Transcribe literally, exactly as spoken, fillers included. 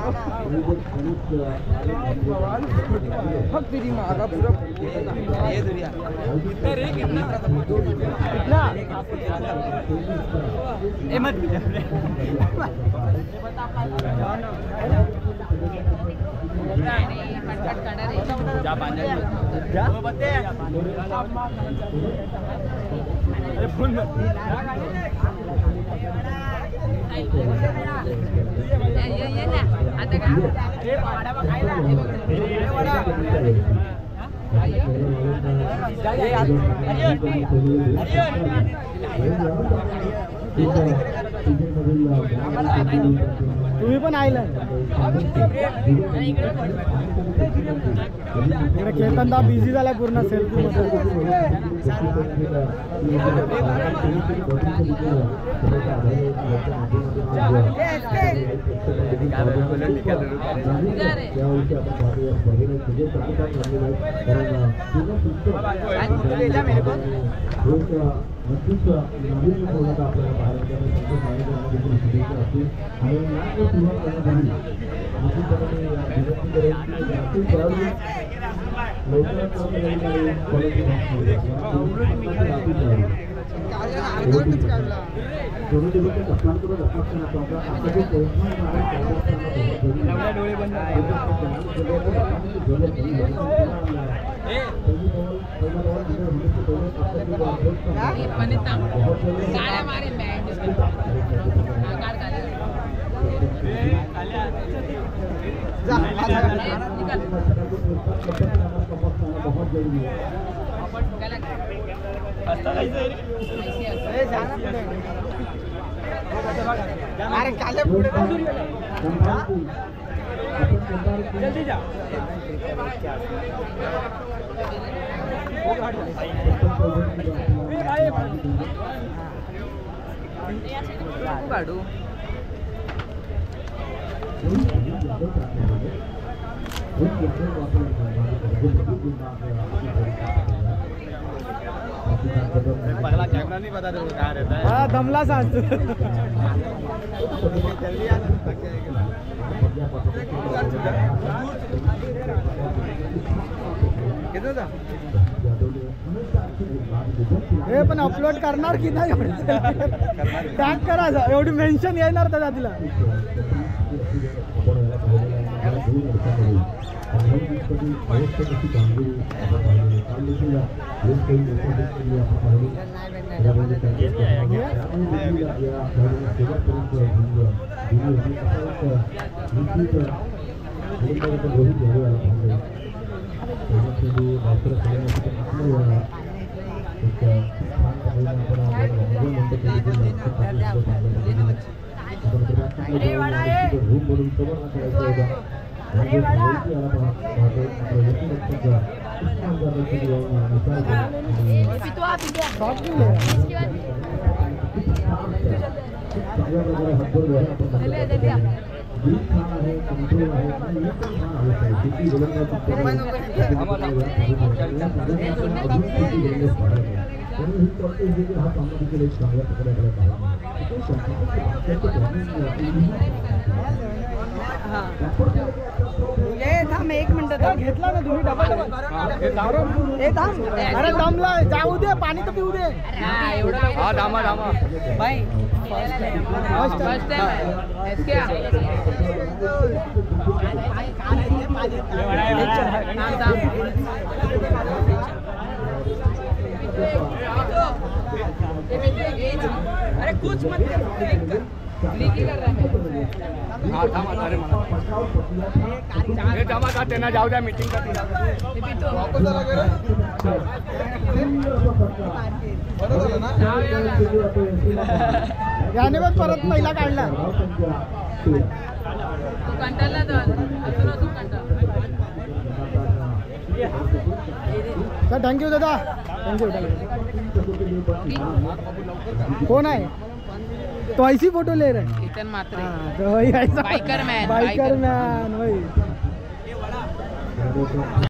Fuck तेरी माँ का पूरा ये दुनिया कितना रे कितना कितना ए मत जा बांध जा बते अरे फोन ये ये ये ना आता का ए वाडा खायला ए वाडा ये तुम्ही पण आयला इकडे केतन दा बिझी झाला पूर्ण सेल्फी मध्ये अरे काले पुढे जल्दी जा काढू पहला कैमरा नहीं बता दो कहाँ रहता है। हाँ दमला सांस हे पण अपलोड करणार की नाही टॅग करा एवढी मेन्शन येणार त्याला तिला थांब एक मिनिट घेतला ना तुम्ही डबा अरे दमला जाऊ दे पाणी तर पिऊ दे हा दामा दामा भाई फर्स्ट टाइम अरे कुछ मत लीकी कर रहा है हाँ थांबा अरे मला हे थांबा का त्यांना जाऊ द्या मीटिंग करते वापस आला का रे बरं झालं ना याने पण परत पहिला काढला तू कंटाळला तर अजून अजून कंटाळ सर थँक्यू दादा थँक्यू कौन है तो ऐसी फोटो ले रहे इतन मात्र तो वही बाइकर मैन बाइकर मैन वही